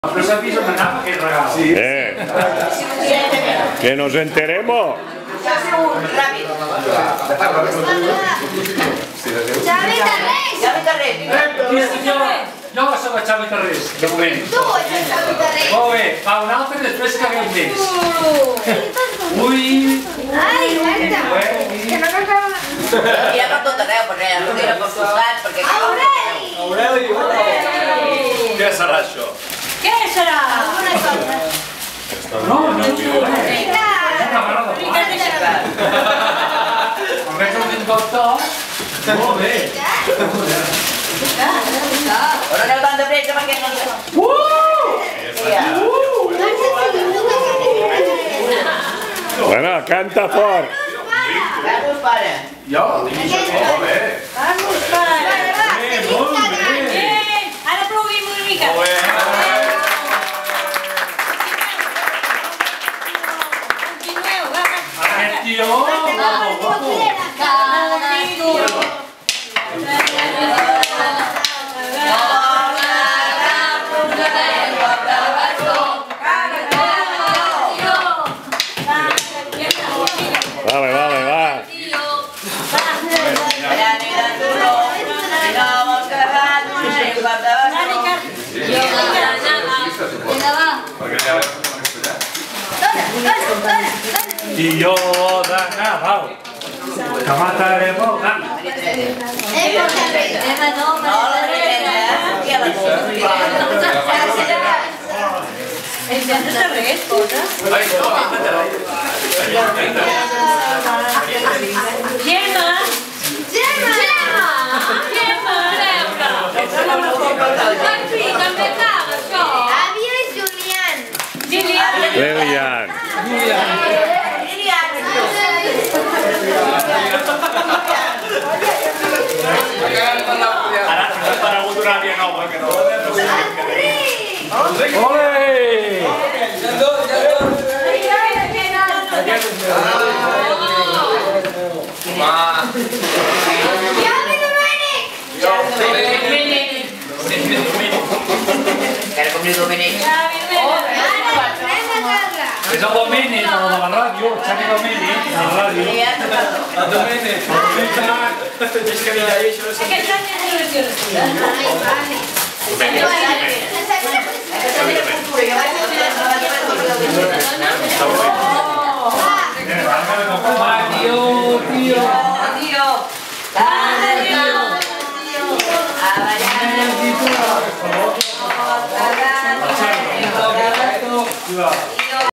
No sabéis on anava aquest regal. Sí. Que nos enteremos. Ràpid. Xavi Tarrés! Xavi Tarrés. Jo soc el Xavi Tarrés, de moment. Tu ets el Xavi Tarrés! Molt bé, va un altre i després que haguem més. Ui! Ai, guarda! Que no m'acaba... Mira per tot arreu, perquè mira pels costats, perquè... Aureli! Què serà això? Què serà? Alguna cosa. No, no ho sé. Vinga! Com veig el dins del to, molt bé. Però aneu tant de pressa perquè no... Bueno, canta fort. Carlos, pare. Jo? Molt bé. Vamos, pare. Molt bé. Ara aplaudim una mica. Continueu, va. Aquest tio... Vale, vale, va. I jo de Nadal, que matarem el gat. Gemma! Lilian. Ara ha aparegut una àvia nova que no... Ole! Encara com diu Domènec. És el Domènec, el de la ràdio, el Xavi Domènec, de la ràdio. El Domènec. Aquest any és eleccions. Tio. Adiós.